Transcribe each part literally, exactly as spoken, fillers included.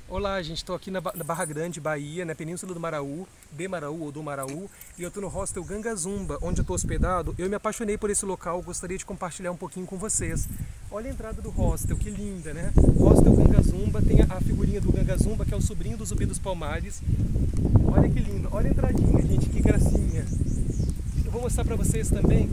Olá, gente, estou aqui na, Ba- na Barra Grande, Bahia, na Península do Maraú, de Maraú ou do Maraú, e eu estou no hostel Gangazumba, onde eu estou hospedado. Eu me apaixonei por esse local, gostaria de compartilhar um pouquinho com vocês. Olha a entrada do hostel, que linda, né? Hostel Gangazumba, tem a, a figurinha do Gangazumba, que é o sobrinho do Zumbi dos Palmares. Olha que lindo, olha a entradinha, gente, que gracinha. Eu vou mostrar para vocês também.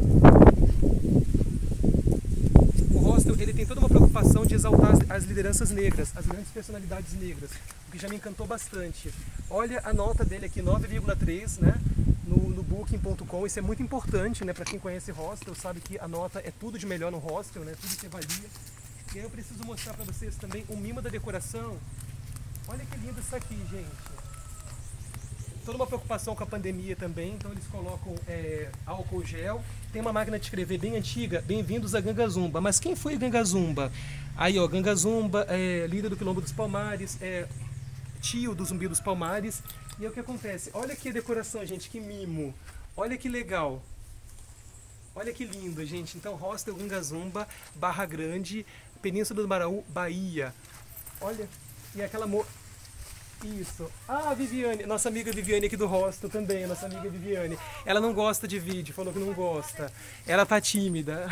O hostel ele tem toda uma preocupação de exaltar as, as lideranças negras, as grandes personalidades negras, o que já me encantou bastante. Olha a nota dele aqui, nove vírgula três, né, no, no booking ponto com. Isso é muito importante, né, para quem conhece hostel, sabe que a nota é tudo de melhor no hostel, né, tudo que avalia. E aí eu preciso mostrar para vocês também o mimo da decoração. Olha que lindo isso aqui, gente. Toda uma preocupação com a pandemia também, então eles colocam é, álcool gel. Tem uma máquina de escrever bem antiga, bem-vindos a Gangazumba. Mas quem foi Gangazumba? Aí, ó, Gangazumba é líder do Quilombo dos Palmares, é tio do Zumbi dos Palmares. E é o que acontece, olha que decoração, gente, que mimo. Olha que legal. Olha que lindo, gente. Então, hostel Gangazumba, Barra Grande, Península do Maraú, Bahia. Olha, e aquela mo... Isso. Ah, a Viviane, nossa amiga Viviane aqui do hostel também, nossa amiga Viviane. Ela não gosta de vídeo, falou que não gosta. Ela tá tímida.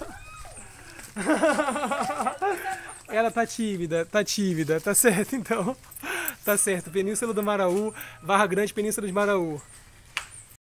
Ela tá tímida, tá tímida, tá certo então. Tá certo. Península do Maraú, Barra Grande, Península de Maraú.